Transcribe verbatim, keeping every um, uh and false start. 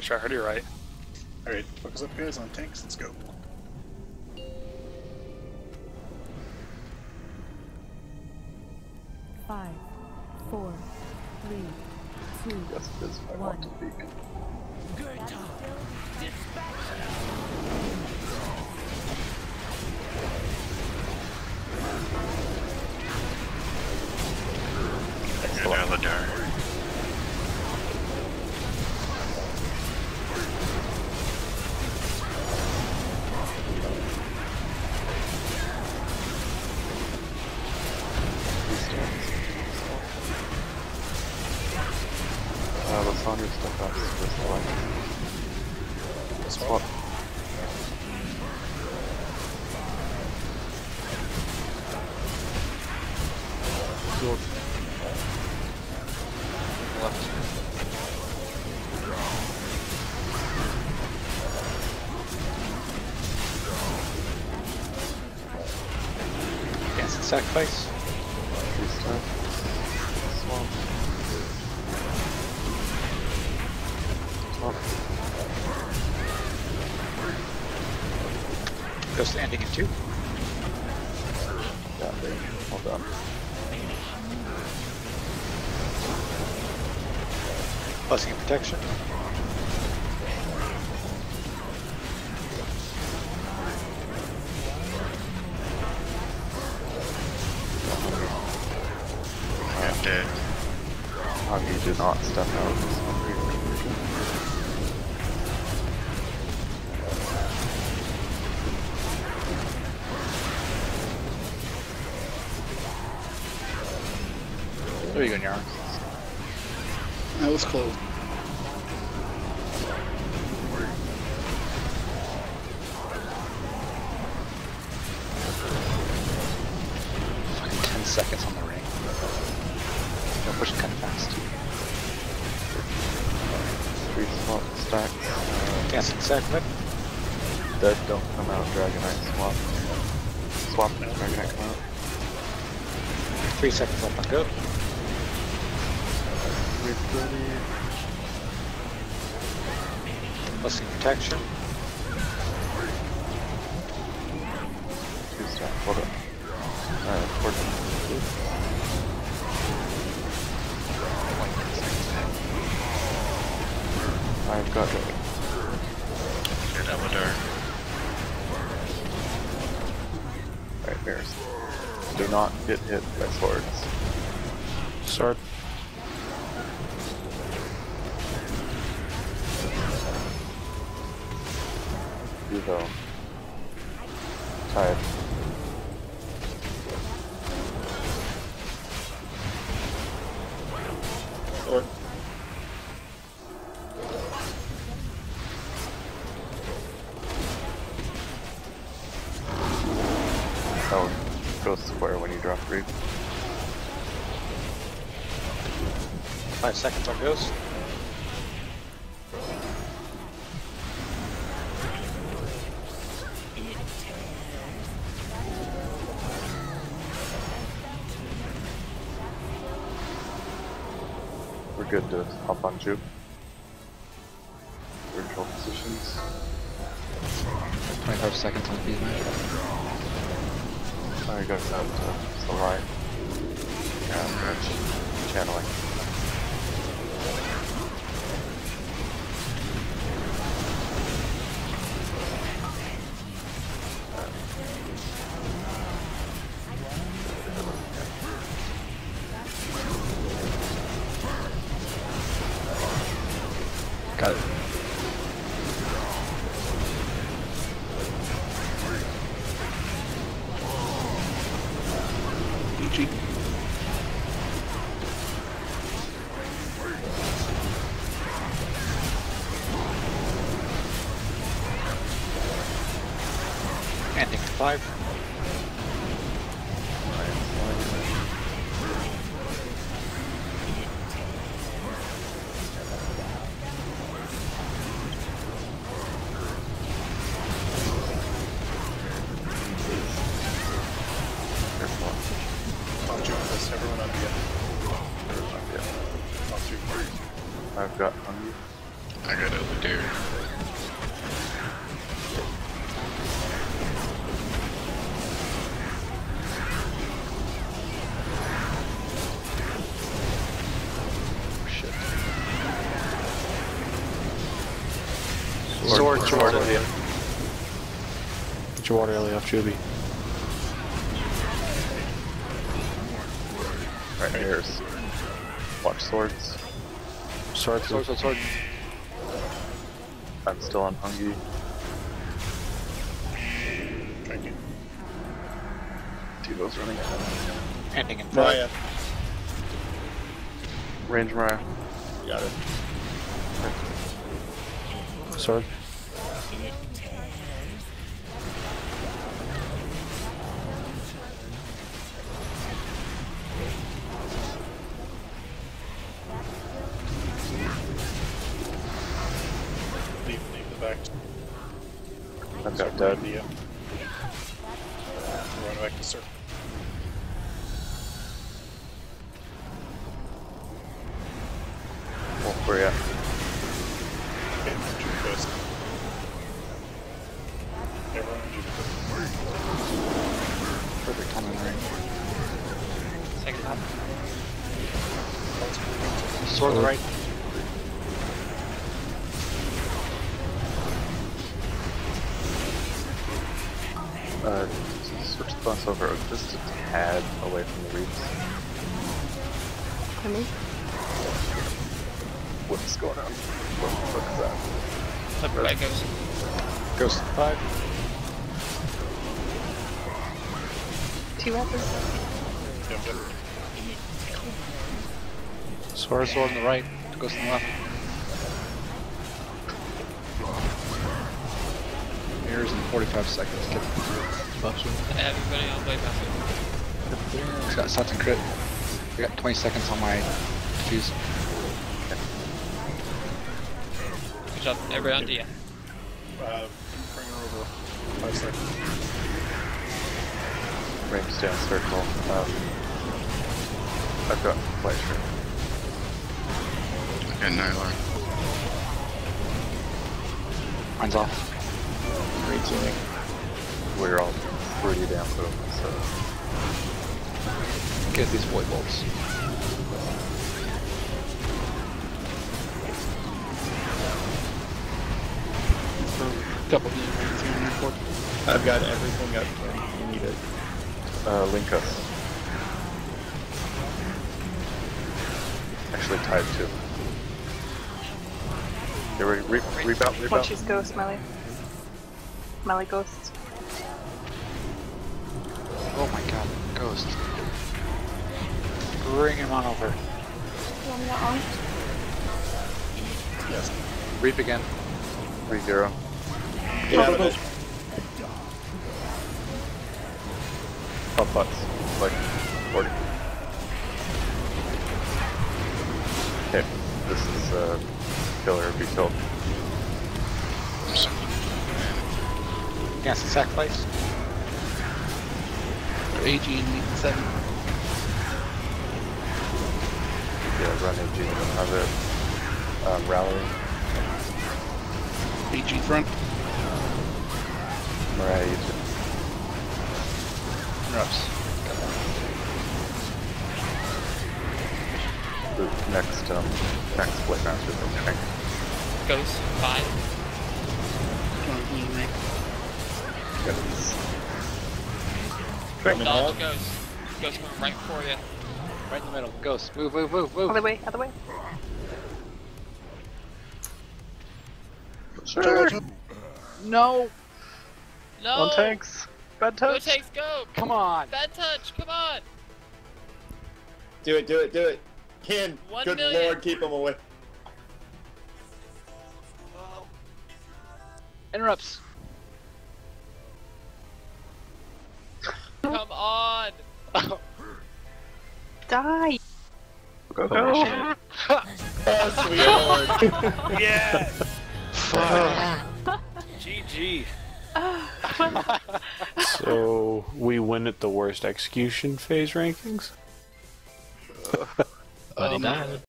make sure I heard you right. Alright, focus up guys on tanks, let's go. Five, four, three, two, Yes, it is. I want to peek. Good time. Dispatch. Good Aladar. Uh, let's on your stuff out this way. Swap. Shield. Left. Instant sacrifice. Restart. Swap. Swap. Goes to ending in two. Yeah, there. Well done. Blessing and protection. I'm dead. Huggy, do not step out. There you go, Nyara. That was close. Fucking ten seconds on the ring. They're pushing kind of fast. Three swap stacks. Uh, Dancing segment. dead, don't come out. Dragonite swap. Swap. Dragonite come out. Three seconds left on go. three thirty. Blessing and protection. Two stacks. Hold up. Alright, fourteen. I've got it. Good Aladar. Alright, mirrors. Do not get hit by swords. Sword. Evo. Tide. Sword. Oh, go square when you drop creep. Five seconds on goes. We're good to hop on juke. Virtual positions. twenty-five seconds on these match. Oh, you got that to the line. Yeah, stretch. Channeling. Got it. G G. Ending to five. Top juke this, everyone on the end. Top juke. I've got hungry. I got Aladar. dude. Oh, shit. Sword, Sword, sword, sword. yeah. Get your water alley off, Juby. Right, here's. Watch swords. Sword, Sword, sword, sword. I'm still on Hungy. Thank you. Tivo's running. Ending in Mariah. Range Mariah. Got it. sword. Leave, leave the back. I've got dead. The, uh, run back to circle. Well, where you at? Okay, Judy first. Everyone on Judy first. Perfect time in the ring. Second half. Sword on the right. Uh, switch the bus over just a tad away from the reeds. Come What's going on? What the fuck is that? Flip right goes. Ghost five. Two weapons. Yep, yep. Sword, sword on the right. Ghost on the left. Mirrors in forty-five seconds. Get buffs. Everybody on blade passive. He's got Sats and crit. We got twenty seconds on my fuse. Good job. Everybody on D. Uh, bring her over. Five seconds. Range down circle. Um, I've got flash. Okay, Nylar. Mine's off. Great teaming. We're all pretty damn boom, so. Get these void bolts. Double D range on your board. I've got everything up when you need it. Uh, link us. Actually tied to. Okay, re re rebound, rebound. Watch his ghost, Melly. Melly ghost. Oh my god, Ghost. Bring him on over. One that on. Yes. Reap again. three zero. Get out of it. Pop butts. Like forty. Okay, this is uh killer be killed. Yes, sacrifice. A G in seven. Yeah, run A G and have it um, rally. A G front. Mariah, you too. Interrupts. The next um next split master from Tank. Goes. Five. Yes. Dodge goes. Goes coming right for you. Right in the middle. Ghost. Move, move, move, move. Other way, other way. Sure. No! No! On tanks. Bad Go touch. takes go! Come on! Bad touch, come on! Do it, do it, do it. Ken, One good million. lord, keep him away. Interrupts. Come on! Die! Go, go. Oh, sweetheart. Yes! G G. So we win at the worst execution phase rankings. Buddy died.